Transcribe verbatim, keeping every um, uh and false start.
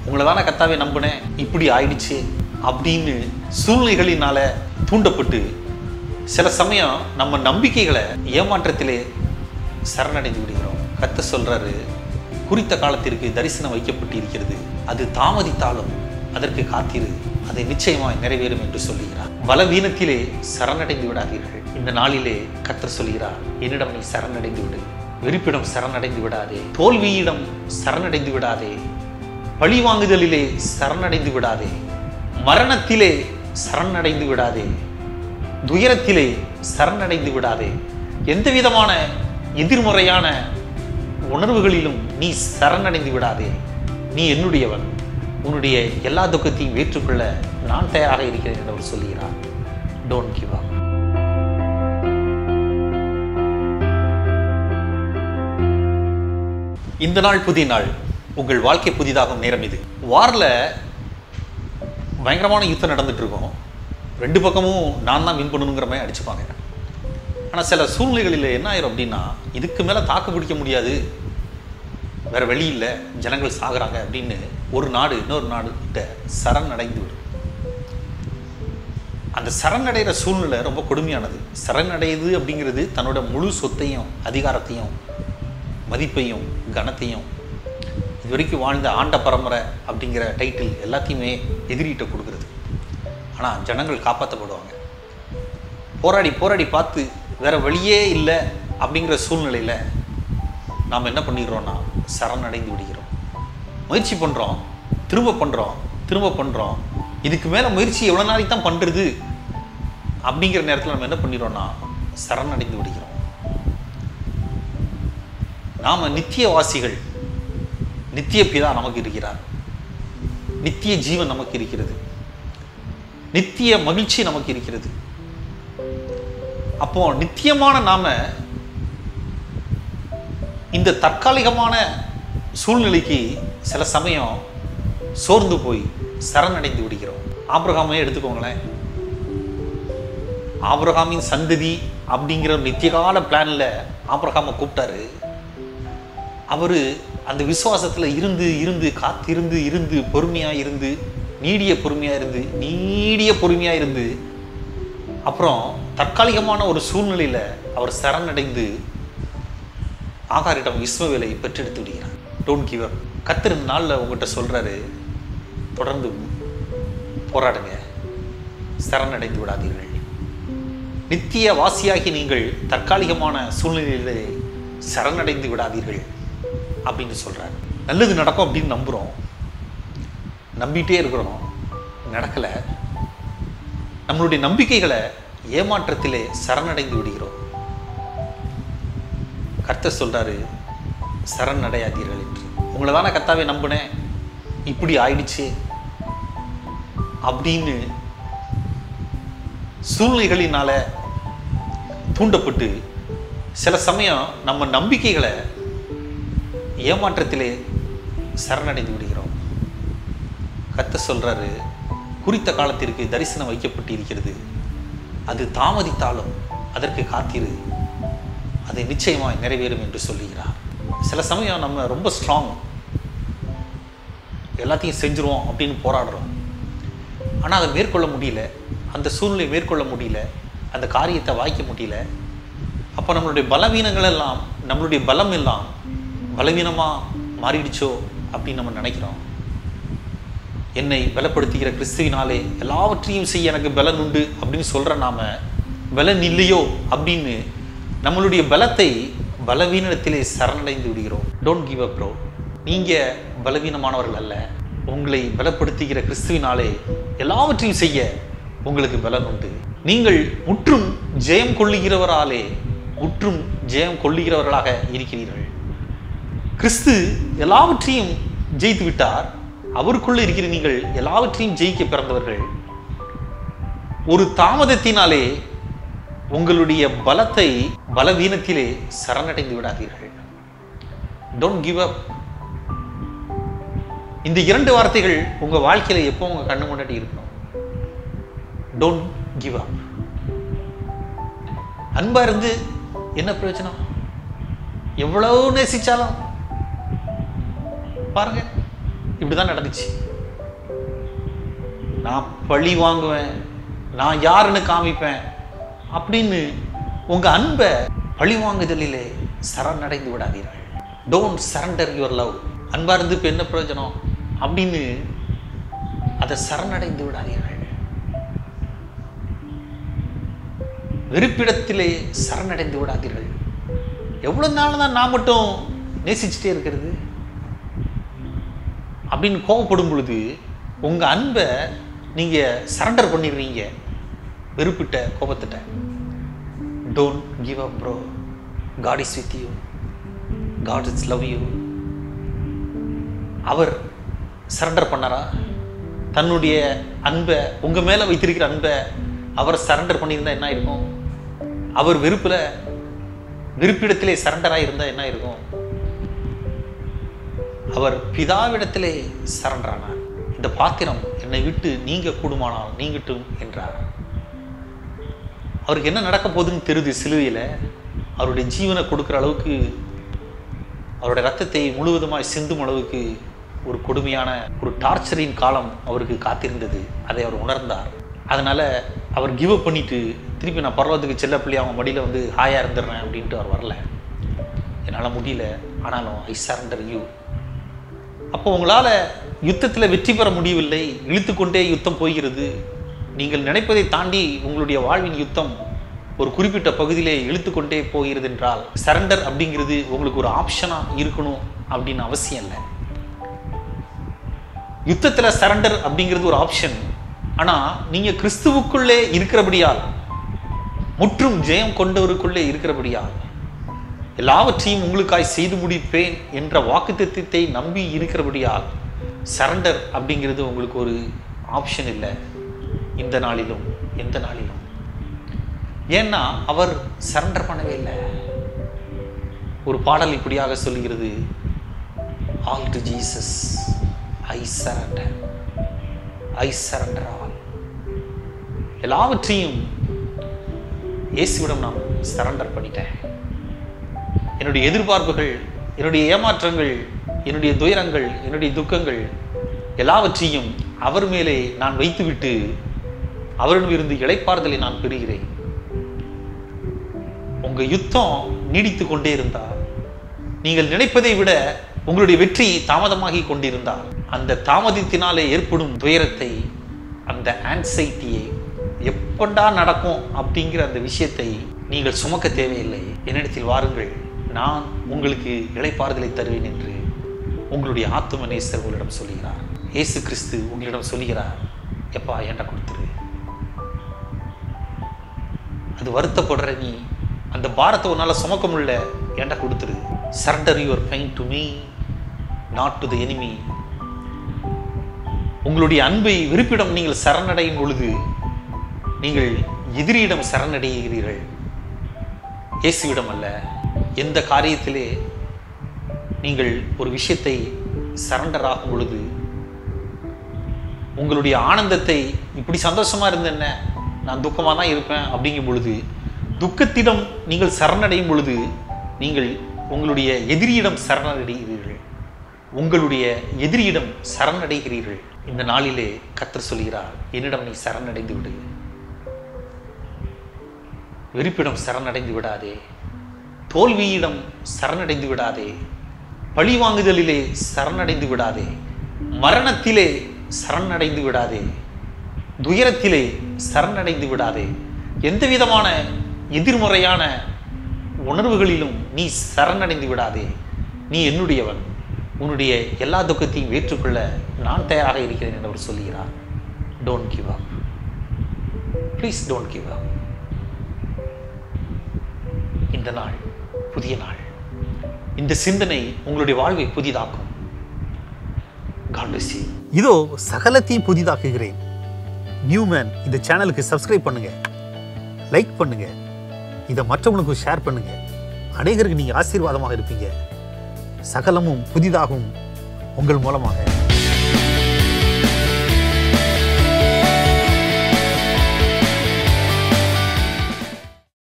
உங்களை தானே கர்த்தாவே நம்பினேன், இப்படி ஆயிடுச்சு அப்படின்னு சூழ்நிலைகளினால தூண்டப்பட்டு சில சமயம் நம்ம நம்பிக்கைகளை ஏமாற்றத்திலே சரணடைந்து விடுகிறோம். கர்த்தர் சொல்றாரு, குறித்த காலத்திற்கு தரிசனம் வைக்கப்பட்டு இருக்கிறது, அது தாமதித்தாலும் அதற்கு காத்திரு, அதை நிச்சயமாய் நிறைவேறும் என்று சொல்லுகிறார். பலவீனத்திலே சரணடைந்து விடாதீர்கள். இந்த நாளிலே கர்த்தர் சொல்கிறார், என்னிடம் நீ சரணடைந்து விடு. வெறுப்பிடம் சரணடைந்து விடாதே, தோல்வியிடம் சரணடைந்து விடாதே, பழி வாங்குதலிலே சரணடைந்து விடாதே, மரணத்திலே சரணடைந்து விடாதே, துயரத்திலே சரணடைந்து விடாதே. எந்த விதமான எதிர்மறையான உணர்வுகளிலும் நீ சரணடைந்து விடாதே. நீ என்னுடையவன், உன்னுடைய எல்லா துக்கத்தையும் ஏற்றுக்கொள்ள நான் தயாராக இருக்கிறேன் என்று அவர் சொல்கிறார். Don't give up. இந்த நாள் புதிய நாள், உங்கள் வாழ்க்கை புதிதாகும் நேரம் இது. வாரில் பயங்கரமான யுத்தம் நடந்துட்டு இருக்கோம். ரெண்டு பக்கமும் நான் தான் வின் பண்ணணுங்கிற மாதிரி அடிச்சுப்பாங்க. ஆனால் சில சூழ்நிலைகளில் என்ன ஆயிரும் அப்படின்னா, இதுக்கு மேலே தாக்கு பிடிக்க முடியாது, வேற வழி இல்லை, ஜனங்கள் சாகுறாங்க அப்படின்னு ஒரு நாடு இன்னொரு நாடு கிட்ட சரணடைந்து விடும். அந்த சரணடைகிற சூழ்நிலை ரொம்ப கொடுமையானது. சரணடையுது அப்படிங்கிறது தன்னோட முழு சொத்தையும் அதிகாரத்தையும் மதிப்பையும் கனத்தையும் இது வரைக்கும் வாழ்ந்த ஆண்ட பரம்பரை அப்படிங்கிற டைட்டில் எல்லாத்தையுமே எதிரிகிட்ட கொடுக்குறது. ஆனால் ஜனங்கள் காப்பாற்றப்படுவாங்க. போராடி போராடி பார்த்து வேற வழியே இல்லை அப்படிங்கிற சூழ்நிலையில் நாம் என்ன பண்ணிடுறோம்னா சரணடைந்து விடுகிறோம். முயற்சி பண்ணுறோம், திரும்ப பண்ணுறோம், திரும்ப பண்ணுறோம். இதுக்கு மேலே முயற்சி எவ்வளோ நாளைக்கு தான் பண்ணுறது அப்படிங்கிற நேரத்தில் நம்ம என்ன பண்ணிடுறோம்னா சரணடைந்து விடுகிறோம். நாம் நித்தியவாசிகள், நித்திய பிதா நமக்கு இருக்கிறார், நித்திய ஜீவன் நமக்கு இருக்கிறது, நித்திய மகிழ்ச்சி நமக்கு இருக்கிறது. அப்போ நித்தியமான நாம இந்த தற்காலிகமான சூழ்நிலைக்கு சில சமயம் சோர்ந்து போய் சரணடைந்து விடுகிறோம். ஆபிரகாமே எடுத்துக்கோங்களேன். ஆபிரகாமின் சந்ததி அப்படிங்கிற நித்தியகால பிளான்ல ஆபிரகாமை கூப்பிட்டாரு. அவரு அந்த விசுவாசத்துல இருந்து இருந்து காத்திருந்து இருந்து பொறுமையா இருந்து நீடிய பொறுமையா இருந்து நீடிய பொறுமையா இருந்து அப்புறம் தற்காலிகமான ஒரு சூழ்நிலையில அவர் சரணடைந்து ஆகாரிடம் இஸ்மவேலை பெற்றெடுத்து விடுகிறார். Don't give up. கர்த்தர் இந்த நாளில் உங்கள்கிட்ட சொல்றாரு, தொடர்ந்து போராடுங்க, சரணடைந்து விடாதீர்கள். நித்திய வாசியாகி நீங்கள் தற்காலிகமான சூழ்நிலையிலே சரணடைந்து விடாதீர்கள் அப்படின்னு சொல்றாரு. நல்லது நடக்கும் அப்படின்னு நம்புறோம், நம்பிட்டே இருக்கிறோம், நடக்கலை. நம்மளுடைய நம்பிக்கைகளை ஏமாற்றத்திலே சரணடைந்து விடுகிறோம். கர்த்தர் சொல்றாரு, சரணடையாதீர்கள் என்று. உங்களை தானே கர்த்தாவே நம்பினேன், இப்படி ஆயிடுச்சு அப்படின்னு சூழ்நிலைகளினால தூண்டப்பட்டு சில சமயம் நம்ம நம்பிக்கைகளை ஏமாற்றத்திலே சரணடைந்து விடுகிறோம். கர்த்தர் சொல்றாரு, குறித்த காலத்திற்கு தரிசனம் வைக்கப்பட்டு இருக்கிறது, அது தாமதித்தாலும் அதற்கு காத்திரு, அதை நிச்சயமாய் நிறைவேறும் என்று சொல்லுகிறார். சில சமயம் நம்ம ரொம்ப ஸ்ட்ராங், எல்லாத்தையும் செஞ்சிருவோம் அப்படின்னு போராடுறோம். ஆனால் அதை மேற்கொள்ள முடியல, அந்த சூழ்நிலையை மேற்கொள்ள முடியல, அந்த காரியத்தை வாய்க்க முடியல. அப்போ நம்மளுடைய பலவீனங்கள் எல்லாம், நம்மளுடைய பலம் எல்லாம் பலவீனமாக மாறிடுச்சோ அப்படின்னு நம்ம நினைக்கிறோம். என்னை பலப்படுத்துகிற கிறிஸ்துவினாலே எல்லாவற்றையும் செய்ய எனக்கு பலன் உண்டு அப்படின்னு சொல்கிற நாம பலன் இல்லையோ அப்படின்னு நம்மளுடைய பலத்தை பலவீனத்திலே சரணடைந்து விடுகிறோம். Don't give up bro. நீங்கள் பலவீனமானவர்கள் அல்ல, உங்களை பலப்படுத்துகிற கிறிஸ்துவினாலே எல்லாவற்றையும் செய்ய உங்களுக்கு பலன் உண்டு. நீங்கள் முற்றும் ஜெயம் கொள்ளுகிறவராலே முற்றும் ஜெயம் கொள்ளுகிறவர்களாக இருக்கிறீர்கள். கிறிஸ்து எல்லாவற்றையும் ஜெயித்து விட்டார். அவருக்குள்ள இருக்கிற நீங்கள் எல்லாவற்றையும் ஜெயிக்க பிறந்தவர்கள். ஒரு தாமதத்தினாலே உங்களுடைய பலத்தை பலவீனத்திலே சரணடைந்து விடாதீர்கள். Don't give up. இந்த இரண்டு வார்த்தைகள் உங்க வாழ்க்கையில எப்போ உங்க கண்ணு முன்னாடி இருக்கணும். Don't give up. அன்பா இருந்து என்ன பிரயோஜனம்? எவ்வளவு நேசிச்சாலும் பாருங்க, இப்படிதான் நடந்துச்சு. நான் பழி வாங்குவேன், நான் யாருன்னு காமிப்பேன் அப்படின்னு உங்க அன்பை பழி வாங்குதலிலே சரணடைந்து விடாதீர்கள். Don't surrender your love. அன்பா இருந்து இப்போ என்ன பிரயோஜனம் அப்படின்னு அதை சரணடைந்து விடாதீர்கள். வெறுப்பிடத்திலே சரணடைந்து விடாதீர்கள். எவ்வளவு நாள் தான் நான் மட்டும் நேசிச்சுட்டே இருக்கிறது அப்படின்னு கோவப்படும் பொழுது உங்க அன்பை நீங்க சரண்டர் பண்ணிடுறீங்க வெறுப்பிட்ட கோபத்திட்ட. Don't give up bro. God is with you. God is love you. அவர் சரண்டர் பண்ணாரா? தன்னுடைய அன்பை உங்க மேல வைத்திருக்கிற அன்பை அவர் சரண்டர் பண்ணியிருந்தா என்ன இருக்கும்? அவர் வெறுப்புல வெறுப்பிடத்திலே சரண்டராக இருந்தா என்ன இருக்கும்? அவர் பிதாவிடத்திலே சரண்டரானார். இந்த பாத்திரம் என்னை விட்டு நீங்க கூடுமானால் நீங்கட்டும் என்றார். அவருக்கு என்ன நடக்க போகுதுன்னு தெரியுது. சிலுவையில் அவருடைய ஜீவனை கொடுக்குற அளவுக்கு, அவருடைய ரத்தத்தை முழுவதுமாய் சிந்தும் அளவுக்கு ஒரு கொடுமையான ஒரு டார்ச்சரின் காலம் அவருக்கு காத்திருந்தது. அதை அவர் உணர்ந்தார். அதனால அவர் கிவ் அப் பண்ணிட்டு திருப்பி நான் பரவத்துக்கு செல்ல பிள்ளை அவன் மடியில் வந்து ஹாயாக இருந்துடுறேன் அப்படின்ட்டு அவர் வரல. என்னால் முடியல, ஆனாலும் ஐ சரண்டர் யூ. அப்போ உங்களால் யுத்தத்தில் வெற்றி பெற முடியவில்லை, இழுத்து கொண்டே யுத்தம் போகிறது. நீங்கள் நினைப்பதை தாண்டி உங்களுடைய வாழ்வின் யுத்தம் ஒரு குறிப்பிட்ட பகுதியிலே இழுத்து கொண்டே போகிறது என்றால் சரண்டர் அப்படிங்கிறது உங்களுக்கு ஒரு ஆப்ஷனாக இருக்கணும் அப்படின்னு அவசியம் இல்லை. யுத்தத்தில் சரண்டர் அப்படிங்கிறது ஒரு ஆப்ஷன். ஆனால் நீங்கள் கிறிஸ்துவுக்குள்ளே இருக்கிறபடியால், முற்றும் ஜெயம் கொண்டவருக்குள்ளே இருக்கிறபடியால், எல்லாவற்றையும் உங்களுக்காய் செய்து முடிப்பேன் என்ற வாக்குத்தத்தத்தை நம்பி இருக்கிறபடியால் சரண்டர் அப்படிங்கிறது உங்களுக்கு ஒரு ஆப்ஷன் இல்லை இந்த நாளிலும் எந்த நாளிலும். ஏன்னா அவர் சரண்டர் பண்ணவே இல்லை. ஒரு பாடல் இப்படியாக சொல்லுகிறது, all to Jesus I surrender, I surrender all. எல்லாவற்றையும் இயேசுவிடம் நான் சரண்டர் பண்ணிட்டேன். என்னுடைய எதிர்பார்ப்புகள், என்னுடைய ஏமாற்றங்கள், என்னுடைய துயரங்கள், என்னுடைய துக்கங்கள் எல்லாவற்றையும் அவர் மேலே நான் வைத்துவிட்டு அவரிடமிருந்து இளைப்பாறுதலை நான் பெறுகிறேன். உங்க யுத்தம் நீடித்து கொண்டே இருந்தால், நீங்கள் நினைப்பதை விட உங்களுடைய வெற்றி தாமதமாகி கொண்டிருந்தால், அந்த தாமதத்தினாலே ஏற்படும் துயரத்தை, அந்த ஆன்சைட்டியை, எப்படா நடக்கும் அப்படிங்கிற அந்த விஷயத்தை நீங்கள் சுமக்க தேவையில்லை. என்னிடத்தில் வாருங்கள், நான் உங்களுக்கு இளைப்பாறுதலை தருவேன் என்று உங்களுடைய ஆத்தும நேசர் உங்களிடம் சொல்லுகிறார். இயேசு கிறிஸ்து உங்களிடம் சொல்லுகிறார், எப்பா ஏண்டா கொடுத்துரு. அது வருத்தப்படுற நீ, அந்த பாரத்தை உன்னால் சுமக்க முடியல, ஏண்டா கொடுத்துரு. Surrender your pain to me, not to the enemy. உங்களுடைய அன்பை விருப்பிடம் நீங்கள் சரணடையும் பொழுது நீங்கள் எதிரியிடம் சரணடைகிறீர்கள், இயேசுவிடம் அல்ல. எந்த காரியத்திலே நீங்கள் ஒரு விஷயத்தை சரண்டர் ஆகும் பொழுது உங்களுடைய ஆனந்தத்தை, இப்படி சந்தோஷமா இருந்த என்ன, நான் துக்கமாக தான் இருப்பேன் அப்படிங்கும் பொழுது, துக்கத்திடம் நீங்கள் சரணடையும் பொழுது நீங்கள் உங்களுடைய எதிரியிடம் சரணடைகிறீர்கள், உங்களுடைய எதிரியிடம் சரணடைகிறீர்கள். இந்த நாளிலே கர்த்தர் சொல்கிறார், என்னிடம் நீ சரணடைந்து விடு. வெறுப்பிடம் சரணடைந்து விடாதே, தோல்வியிடம் சரணடைந்து விடாதே, பழி வாங்குதலிலே சரணடைந்து விடாதே, மரணத்திலே சரணடைந்து விடாதே, துயரத்திலே சரணடைந்து விடாதே. எந்த விதமான எதிர்மறையான உணர்வுகளிலும் நீ சரணடைந்து விடாதே. நீ என்னுடையவன், உன்னுடைய எல்லா துக்கத்தையும் ஏற்றுக்கொள்ள நான் தயாராக இருக்கிறேன் என்று அவர் சொல்கிறார். Don't give up, please don't give up. இந்த நாள் புதிய நாள். இந்த சிந்தனை உங்களுடைய வாழ்வை புதிதாக்கும். God bless you. இதோ சகலத்தையும் புதிதாக்குகிறேன். நியூமேன் இந்த சேனலுக்கு சப்ஸ்கிரைப் பண்ணுங்க, லைக் பண்ணுங்க, இதை மற்றவங்களுக்கும் ஷேர் பண்ணுங்க. அநேகருக்கு நீங்க ஆசீர்வாதமாக இருப்பீங்க. சகலமும் புதிதாகும் உங்கள் மூலமாக.